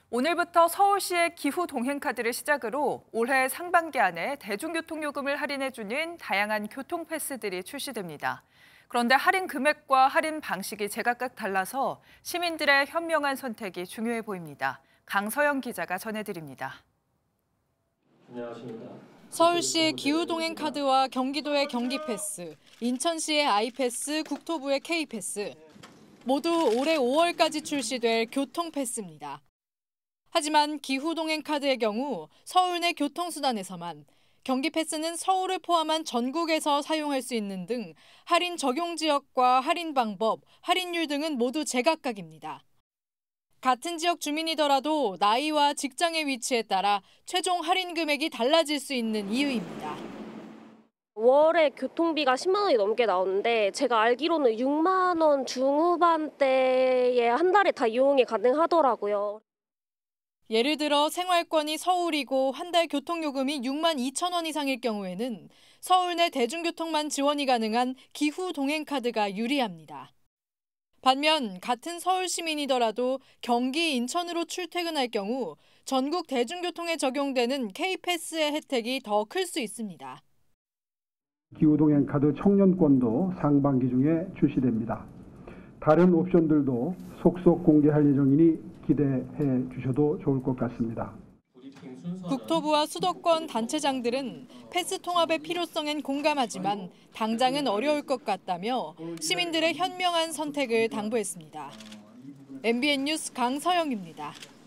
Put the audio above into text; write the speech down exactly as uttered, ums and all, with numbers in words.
오늘부터 서울시의 기후 동행카드를 시작으로 올해 상반기 안에 대중교통요금을 할인해주는 다양한 교통패스들이 출시됩니다. 그런데 할인 금액과 할인 방식이 제각각 달라서 시민들의 현명한 선택이 중요해 보입니다. 강서영 기자가 전해드립니다. 안녕하십니까. 서울시의 기후동행카드와 경기도의 경기패스, 인천시의 아이패스, 국토부의 K패스. 모두 올해 오월까지 출시될 교통패스입니다. 하지만 기후동행카드의 경우 서울 내 교통수단에서만, 경기패스는 서울을 포함한 전국에서 사용할 수 있는 등 할인 적용 지역과 할인 방법, 할인율 등은 모두 제각각입니다. 같은 지역 주민이더라도 나이와 직장의 위치에 따라 최종 할인 금액이 달라질 수 있는 이유입니다. 월에 교통비가 십만 원이 넘게 나오는데 제가 알기로는 육만 원 중후반대에 한 달에 다 이용이 가능하더라고요. 예를 들어 생활권이 서울이고 한 달 교통요금이 육만 이천 원 이상일 경우에는 서울 내 대중교통만 지원이 가능한 기후동행카드가 유리합니다. 반면 같은 서울 시민이더라도 경기, 인천으로 출퇴근할 경우 전국 대중교통에 적용되는 K패스의 혜택이 더 클 수 있습니다. 기후동행카드 청년권도 상반기 중에 출시됩니다. 다른 옵션들도 속속 공개할 예정이니 기대해 주셔도 좋을 것 같습니다. 국토부와 수도권 단체장들은 패스 통합의 필요성엔 공감하지만 당장은 어려울 것 같다며 시민들의 현명한 선택을 당부했습니다. 엠비엔 뉴스 강서영입니다.